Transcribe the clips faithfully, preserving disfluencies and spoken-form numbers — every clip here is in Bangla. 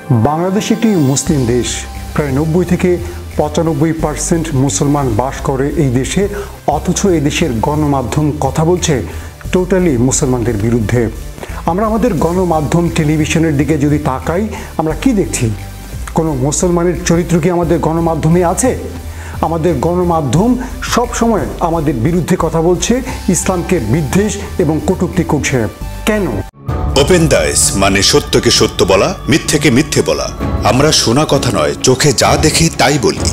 বাংলাদেশ একটি মুসলিম দেশ। প্রায় নব্বই থেকে পঁচানব্বই পার্সেন্ট মুসলমান বাস করে এই দেশে, অথচ এই দেশের গণমাধ্যম কথা বলছে টোটালি মুসলমানদের বিরুদ্ধে। আমরা আমাদের গণমাধ্যম টেলিভিশনের দিকে যদি তাকাই, আমরা কি দেখছি? কোনো মুসলমানের চরিত্র কি আমাদের গণমাধ্যমে আছে? আমাদের গণমাধ্যম সব সময় আমাদের বিরুদ্ধে কথা বলছে, ইসলামকে বিদ্বেষ এবং কটূক্তি করছে। কেন? ওপেন দাইস মানে সত্যকে সত্য বলা, মিথ্যেকে মিথ্যে বলা। আমরা শোনা কথা নয়, চোখে যা দেখি তাই বলি।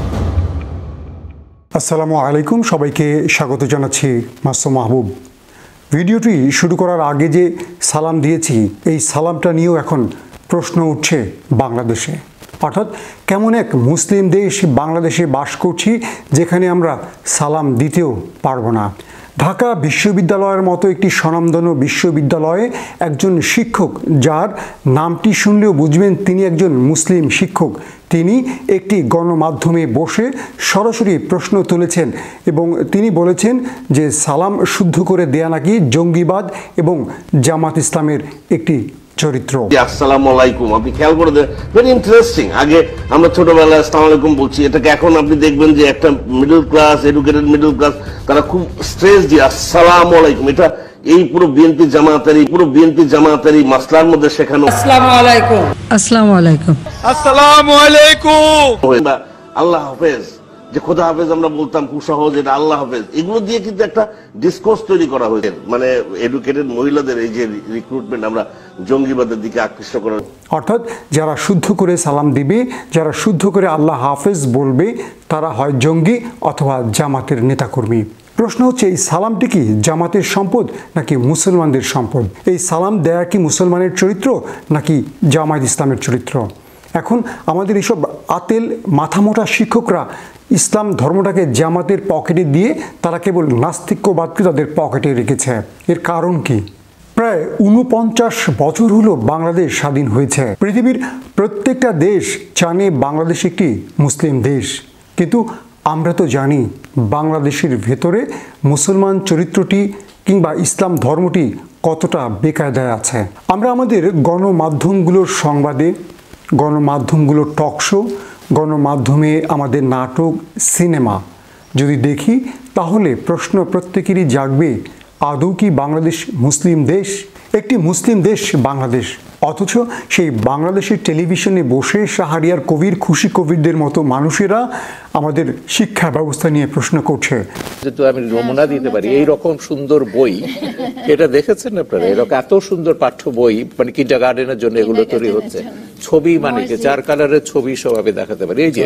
আসসালামু আলাইকুম, সবাইকে স্বাগত জানাচ্ছি মাসুম মাহবুব। ভিডিওটি শুরু করার আগে যে সালাম দিয়েছি, এই সালামটা নিয়েও এখন প্রশ্ন উঠছে বাংলাদেশে। অর্থাৎ কেমন এক মুসলিম দেশ বাংলাদেশে বাস করছি, যেখানে আমরা সালাম দিতেও পারবো না। ঢাকা বিশ্ববিদ্যালয়ের মতো একটি স্বনামধন্য বিশ্ববিদ্যালয়ে একজন শিক্ষক, যার নামটি শুনলেও বুঝবেন তিনি একজন মুসলিম শিক্ষক, তিনি একটি গণমাধ্যমে বসে সরাসরি প্রশ্ন তুলেছেন এবং তিনি বলেছেন যে সালাম শুদ্ধ করে দেয়া নাকি জঙ্গিবাদ এবং জামাত ইসলামের একটি চরিত্র। আসসালামু আলাইকুম, আপনি খেয়াল করে দেন, ভেরি ইন্টারেস্টিং। আগে আমরা ছোটবেলায় আসসালামু আলাইকুম বলছি, এটাকে এখন আপনি দেখবেন যে একটা middle class, educated middle class, তারা খুব স্ট্রেস দিয়ে আসসালামু আলাইকুম। এটা এই পুরো বিএনপি জামাতের এই পুরো বিএনপি জামাতের এই মাসলার মধ্যে শেখানো আসসালামু আলাইকুম আসসালামু আলাইকুম আসসালামু আলাইকুম, আল্লাহ হাফেজ, যে খোদা হাফেজ আমরা বলতাম খুব সহজ, এটা আল্লাহ হাফেজ। এগুলো দিয়ে কিন্তু একটা ডিসকোর্স তৈরি করা হয়েছে, মানে এডুকেটেড মহিলাদের এই যে রিক্রুটমেন্ট আমরা জঙ্গিবাদের দিকে আকৃষ্ট করা। অর্থাৎ যারা শুদ্ধ করে সালাম দিবে, যারা শুদ্ধ করে আল্লাহ হাফেজ বলবে, তারা হয় জঙ্গি অথবা জামাতের নেতাকর্মী। প্রশ্ন হচ্ছে, এই সালামটি কি জামাতের সম্পদ নাকি মুসলমানদের সম্পদ? এই সালাম দেয়া কি মুসলমানের চরিত্র নাকি জামায়াত ইসলামের চরিত্র? এখন আমাদের এইসব আতেল মাথামোটা শিক্ষকরা ইসলাম ধর্মটাকে জামাতের পকেটে দিয়ে তারা কেবল নাস্তিক্যবাদকে তাদের পকেটে রেখেছে। এর কারণ কি? প্রায় উনপঞ্চাশ বছর হলো বাংলাদেশ স্বাধীন হয়েছে। পৃথিবীর প্রত্যেকটা দেশ জানে বাংলাদেশ একটি মুসলিম দেশ, কিন্তু আমরা তো জানি বাংলাদেশের ভেতরে মুসলমান চরিত্রটি কিংবা ইসলাম ধর্মটি কতটা বেকায়দায় আছে। আমরা আমাদের গণমাধ্যমগুলোর সংবাদে, গণমাধ্যমগুলোর টকশো, গণমাধ্যমে আমাদের নাটক, সিনেমা যদি দেখি, তাহলে প্রশ্ন প্রত্যেকেরই জাগবে, আদৌ কি বাংলাদেশ মুসলিম দেশ? একটি মুসলিম দেশ বাংলাদেশ, অথচ সেই বাংলাদেশের টেলিভিশনে বসে শাহরিয়ার কবির, খুশি কবিরদের মতো মানুষেরা আমাদের শিক্ষা ব্যবস্থা নিয়ে প্রশ্ন করছে। যেহেতু আমি নমুনা দিতে পারি, এইরকম সুন্দর বই, এটা দেখেছেন আপনারা? এরকম এত সুন্দর পাঠ্য বই, মানে কিন্ডার গার্ডেনের জন্য এগুলো তৈরি হচ্ছে। ছবি মানে কি চার কালারের ছবি সবাই দেখাতে পারে। এই যে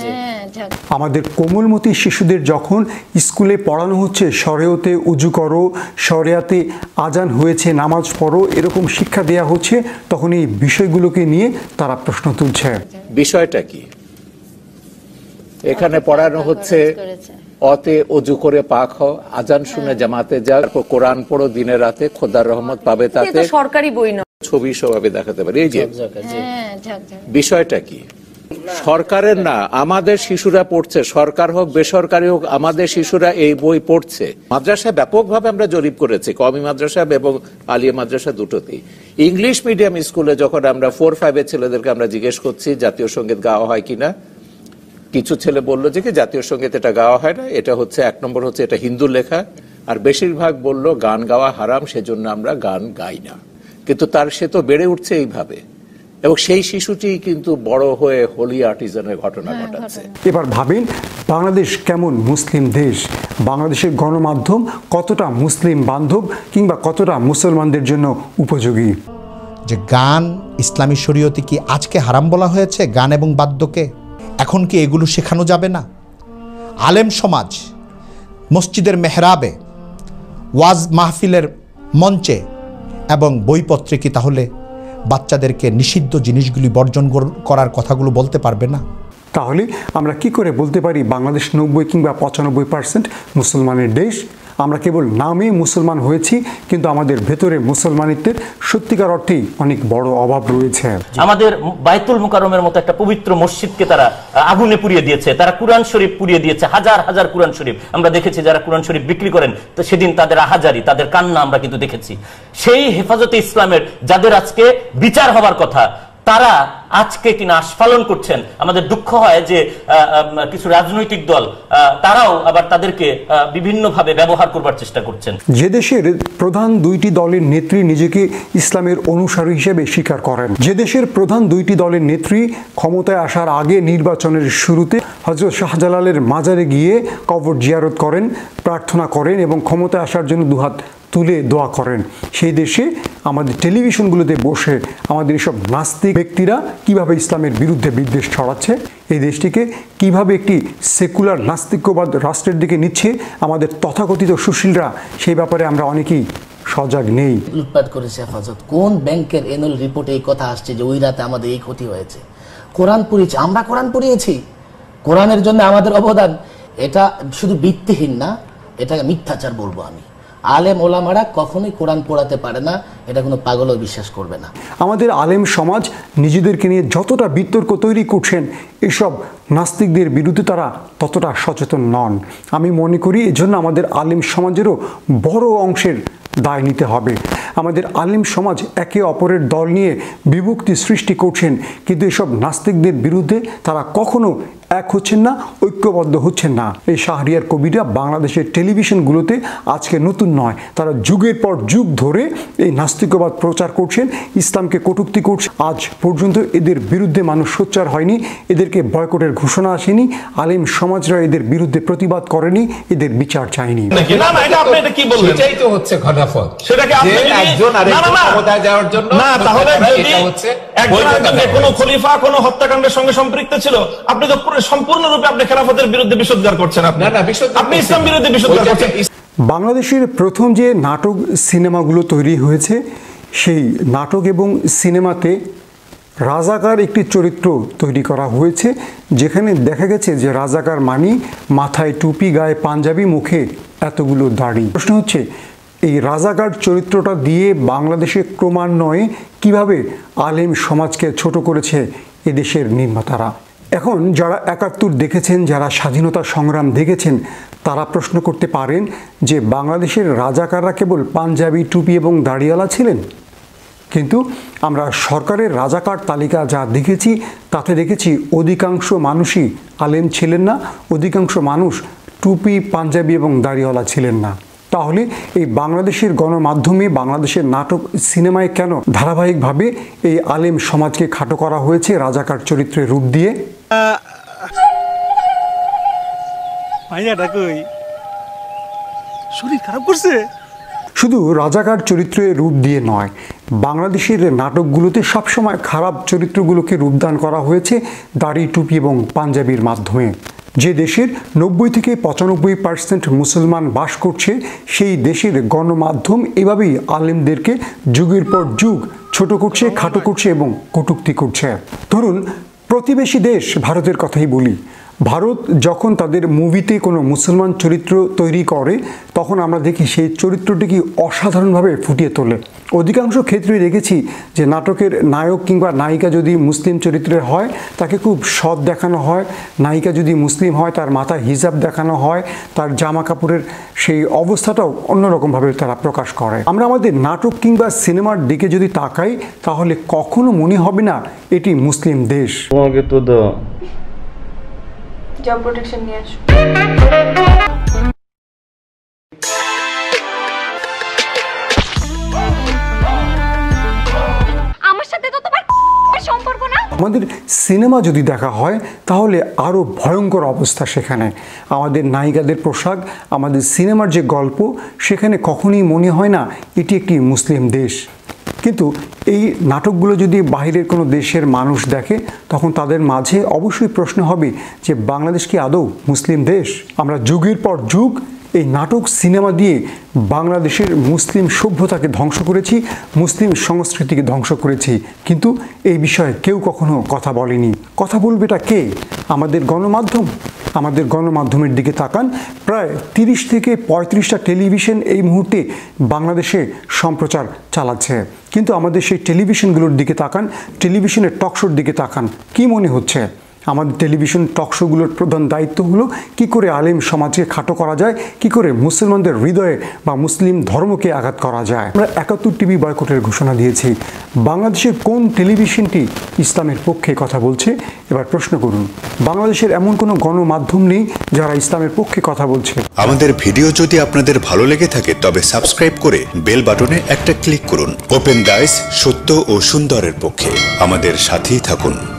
আমাদের কোমলমতি শিশুদের যখন স্কুলে পড়ানো হচ্ছে শরিয়তে উজু করো, শরিয়াতে আজান হয়েছে নামাজ পড়ো, এরকম শিক্ষা দেয়া হচ্ছে, তখন এই বিষয়গুলোকে নিয়ে তারা প্রশ্ন তুলছে। বিষয়টা কি? এখানে পড়ানো হচ্ছে অতে অজু করে পাক হও, আজান শুনে জামাতে যা, কোরআন পড়ো দিনে রাতে, খোদার রহমত পাবে তাতে, সরকারি বই না, ছবি সবাই দেখাতে পারে। এই যে বিষয়টা কি? সরকারের না, আমাদের শিশুরা পড়ছে, সরকার হোক বেসরকারি হোক, আমাদের শিশুরা এই বই পড়ছে। মাদ্রাসায় ব্যাপকভাবে আমরা জরিপ করেছি, কওমি মাদ্রাসা এবং আলিয়া মাদ্রাসা দুটোতেই। ইংলিশ মিডিয়াম স্কুলে যখন আমরা ফোর ফাইভের ছেলেদেরকে আমরা জিজ্ঞেস করছি জাতীয় সঙ্গীত গাওয়া হয় কিনা, কিছু ছেলে বললো যে কি জাতীয় সঙ্গীত এটা গাওয়া হয় না, এটা হচ্ছে এক নম্বর হচ্ছে এটা হিন্দু লেখা, আর বেশিরভাগ বললো গান গাওয়া হারাম, সেজন্য আমরা গান গাই না। কিন্তু তার সে তো বেড়ে উঠছে এইভাবে, এবং সেই শিশুটি কিন্তু বড় হয়ে হোলি আর্টিজানের ঘটনা ঘটাচ্ছে। এবার ভাবেন বাংলাদেশ কেমন মুসলিম দেশ, বাংলাদেশের গণমাধ্যম কতটা মুসলিম বান্ধব কিংবা কতটা মুসলমানদের জন্য উপযোগী। যে গান ইসলামী শরীয়তে কি আজকে হারাম বলা হয়েছে? গান এবং বাদ্যকে এখন কি এগুলো শেখানো যাবে না? আলেম সমাজ মসজিদের মেহরাবে, ওয়াজ মাহফিলের মঞ্চে এবং বইপত্রে কি তাহলে বাচ্চাদেরকে নিষিদ্ধ জিনিসগুলি বর্জন করার কথাগুলো বলতে পারবে না? তাহলে আমরা কি করে বলতে পারি বাংলাদেশ নব্বই কিংবা পঁচানব্বই পার্সেন্ট মুসলমানের দেশ? আমরা কেবল নামে মুসলমান হয়েছি, কিন্তু আমাদের ভেতরে মুসলমানিত্বের সত্যিকার অর্থেই অনেক বড় অভাব রয়েছে। আমাদের বাইতুল মুকাররমের মতো একটা পবিত্র মসজিদকে তারা আগুনে পুড়িয়ে দিয়েছে, তারা কুরআন শরীফ পুড়িয়ে দিয়েছে, হাজার হাজার কুরআন শরীফ আমরা দেখেছি। যারা কুরআন শরীফ বিক্রি করেন, তো সেদিন তাদের আহাজারি, তাদের কান্না আমরা কিন্তু দেখেছি। সেই হেফাজতে ইসলামের যাদের আজকে বিচার হবার কথা, তারা আজকে কিনা আস্ফালন করছেন। আমাদের দুঃখ হয় যে কিছু রাজনৈতিক দল তারাও আবার তাদেরকে বিভিন্নভাবে ব্যবহার করবার চেষ্টা করছেন। যে দেশের প্রধান দুইটি দলের নেত্রী নিজেকে ইসলামের অনুসারী হিসেবে স্বীকার করেন, যে দেশের প্রধান দুইটি দলের নেত্রী ক্ষমতায় আসার আগে নির্বাচনের শুরুতে হযরত শাহজালালের মাজারে গিয়ে কবর জিয়ারত করেন, প্রার্থনা করেন এবং ক্ষমতায় আসার জন্য দুহাত তুলে দোয়া করেন, সেই দেশে আমাদের টেলিভিশনগুলোতে বসে আমাদের এসব নাস্তিক ব্যক্তিরা কিভাবে ইসলামের বিরুদ্ধে বিদ্বেষ ছড়াচ্ছে, এই দেশটিকে কিভাবে একটি সেকুলার নাস্তিক্যবাদ রাষ্ট্রের দিকে নিচ্ছে আমাদের তথাকথিত সুশীলরা, সেই ব্যাপারে আমরা অনেকেই সজাগ নেই। লুটপাট করেছে হেফাজত, কোন ব্যাংকের অ্যানুয়াল রিপোর্টে এই কথা আসছে যে ওই রাতে আমাদের এই ক্ষতি হয়েছে? কোরআন পড়িয়েছি আমরা, কোরআন পড়িয়েছি, কোরআনের জন্য আমাদের অবদান, এটা শুধু ভিত্তিহীন না, এটাকে মিথ্যাচার বলবো আমি। আলেম ওলামারা কখনোই কোরআন পড়াতে পারে না, এটা কোনো পাগলও বিশ্বাস করবে না। আমাদের আলেম সমাজ নিজেদেরকে নিয়ে যতটা বিতর্ক তৈরি করছেন, এসব নাস্তিকদের বিরুদ্ধে তারা ততটা সচেতন নন। আমি মনে করি এজন্য আমাদের আলেম সমাজেরও বড় অংশের দায় নিতে হবে। আমাদের আলেম সমাজ একে অপরের দল নিয়ে বিভক্তি সৃষ্টি করছেন, কিন্তু এসব নাস্তিকদের বিরুদ্ধে তারা কখনো এক হচ্ছেন না, ঐক্যবদ্ধ হচ্ছেন না। এই শাহরিয়ার কবিরা বাংলাদেশের টেলিভিশনগুলোতে আজকে নতুন নয়, তারা যুগের পর যুগ ধরে এই নাস্তিকবাদ প্রচার করছেন, ইসলামকে কটূক্তি করছেন। আজ পর্যন্ত এদের বিরুদ্ধে মানুষ সোচ্চার হয়নি, এদেরকে বয়কটের ঘোষণা আসেনি, আলেম সমাজরা এদের বিরুদ্ধে প্রতিবাদ করেনি, এদের বিচার চায়নি। সেটাই তো হচ্ছে ঘটনাফল। সেটাকে একজন আরেকজন ক্ষমতায় যাওয়ার জন্য না, তাহলে যদি কোনো খলিফা কোনো হত্যাকাণ্ডের সঙ্গে সম্পৃক্ত ছিল, আপনি তো সম্পূর্ণরূপে আপনি খেলাফতের বিরুদ্ধে বিশুদ্ধার করছেন, আপনি আপনি ইসলাম বিরুদ্ধে বিশুদ্ধার করছেন। বাংলাদেশের প্রথম যে নাটক সিনেমাগুলো তৈরি হয়েছে, সেই নাটক এবং সিনেমাতে রাজাকার একটি চরিত্র তৈরি করা হয়েছে, যেখানে দেখা গেছে যে রাজাকার মানি মাথায় টুপি, গায়ে পাঞ্জাবি, মুখে এতগুলো দাড়ি। প্রশ্ন হচ্ছে এই রাজাকার চরিত্রটা দিয়ে বাংলাদেশে ক্রমান্বয়ে কিভাবে আলেম সমাজকে ছোট করেছে এদেশের নির্মাতারা। এখন যারা একাত্তর দেখেছেন, যারা স্বাধীনতা সংগ্রাম দেখেছেন, তারা প্রশ্ন করতে পারেন যে বাংলাদেশের রাজাকাররা কেবল পাঞ্জাবি, টুপি এবং দাড়িওয়ালা ছিলেন, কিন্তু আমরা সরকারের রাজাকার তালিকা যা দেখেছি তাতে দেখেছি অধিকাংশ মানুষই আলেম ছিলেন না, অধিকাংশ মানুষ টুপি, পাঞ্জাবি এবং দাড়িওয়ালা ছিলেন না। তাহলে এই বাংলাদেশের গণমাধ্যমে, বাংলাদেশের নাটক সিনেমায় কেন ধারাবাহিকভাবে এই আলেম সমাজকে খাটো করা হয়েছে রাজাকার চরিত্রের রূপ দিয়ে? শরীর খারাপ করছে। শুধু রাজাকার চরিত্রের রূপ দিয়ে নয়, বাংলাদেশের নাটকগুলোতে সবসময় খারাপ চরিত্রগুলোকে রূপদান করা হয়েছে দাড়ি, টুপি এবং পাঞ্জাবির মাধ্যমে। যে দেশের নব্বই থেকে পঁচানব্বই পার্সেন্ট মুসলমান বাস করছে, সেই দেশের গণমাধ্যম এভাবেই আলেমদেরকে যুগের পর যুগ ছোট করছে, খাটো করছে এবং কটূক্তি করছে। ধরুন প্রতিবেশী দেশ ভারতের কথাই বলি, ভারত যখন তাদের মুভিতে কোনো মুসলমান চরিত্র তৈরি করে, তখন আমরা দেখি সেই চরিত্রটিকে অসাধারণভাবে ফুটিয়ে তোলে। অধিকাংশ ক্ষেত্রেই দেখেছি যে নাটকের নায়ক কিংবা নায়িকা যদি মুসলিম চরিত্রের হয়, তাকে খুব সৎ দেখানো হয়, নায়িকা যদি মুসলিম হয় তার মাথায় হিজাব দেখানো হয়, তার জামা কাপড়ের সেই অবস্থাটাও অন্যরকমভাবে তারা প্রকাশ করে। আমরা আমাদের নাটক কিংবা সিনেমার দিকে যদি তাকাই, তাহলে কখনো মনে হবে না এটি মুসলিম দেশ। তোমাকে তো দাও জব প্রোটেকশন নিয়ে আসো। আমার সাথে তো তোমার সম্পর্ক না। আমাদের সিনেমা যদি দেখা হয় তাহলে আরো ভয়ঙ্কর অবস্থা সেখানে। আমাদের নায়িকাদের পোশাক, আমাদের সিনেমার যে গল্প, সেখানে কখনোই মনে হয় না এটি একটি মুসলিম দেশ। কিন্তু এই নাটকগুলো যদি বাইরের কোনো দেশের মানুষ দেখে, তখন তাদের মাঝে অবশ্যই প্রশ্ন হবে যে বাংলাদেশ কি আদৌ মুসলিম দেশ? আমরা যুগের পর যুগ এই নাটক সিনেমা দিয়ে বাংলাদেশের মুসলিম সভ্যতাকে ধ্বংস করেছি, মুসলিম সংস্কৃতিকে ধ্বংস করেছি, কিন্তু এই বিষয়ে কেউ কখনো কথা বলেনি। কথা বলবেটা কে? আমাদের গণমাধ্যম। আমাদের গণমাধ্যমের দিকে তাকান, প্রায় তিরিশ থেকে পঁয়ত্রিশটা টেলিভিশন এই মুহূর্তে বাংলাদেশে সম্প্রচার চালাচ্ছে, কিন্তু আমাদের সেই টেলিভিশনগুলোর দিকে তাকান, টেলিভিশনের টকশোর দিকে তাকান, কি মনে হচ্ছে? আমাদের টেলিভিশন টক শোগুলোর প্রধান দায়িত্ব হলো কি করে আলেম সমাজকে খাটো করা যায়, কি করে মুসলমানদের হৃদয়ে বা মুসলিম ধর্মকে আঘাত করা যায়। আমরা একাত্তর টিভি বয়কটের ঘোষণা দিয়েছি। বাংলাদেশের কোন টেলিভিশনটি ইসলামের পক্ষে কথা বলছে? এবার প্রশ্ন করুন, বাংলাদেশের এমন কোনো গণমাধ্যম নেই যারা ইসলামের পক্ষে কথা বলছে? আমাদের ভিডিও যদি আপনাদের ভালো লেগে থাকে তবে সাবস্ক্রাইব করে বেল বাটনে একটা ক্লিক করুন। ওপেন ডাইস, সত্য ও সুন্দরের পক্ষে। আমাদের সাথেই থাকুন।